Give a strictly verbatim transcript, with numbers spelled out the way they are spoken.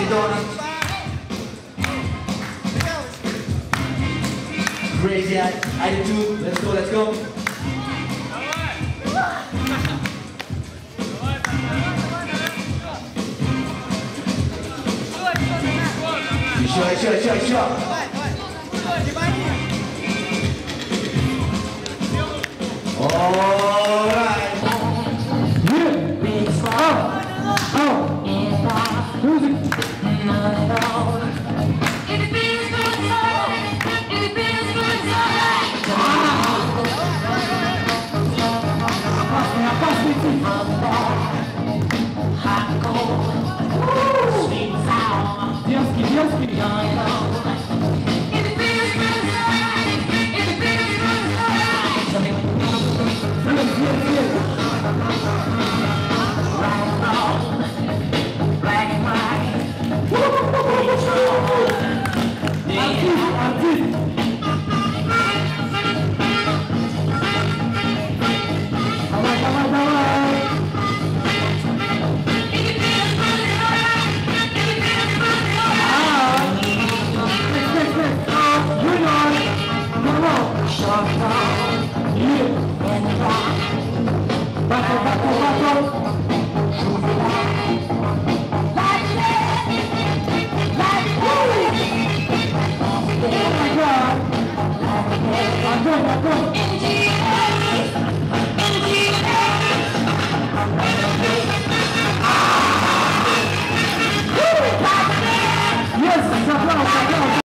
Donnie. Crazy attitude. Let's go, let's go. Еще, еще, еще, еще. All right. Девский, девский. Battle, battle, battle. Oh my God.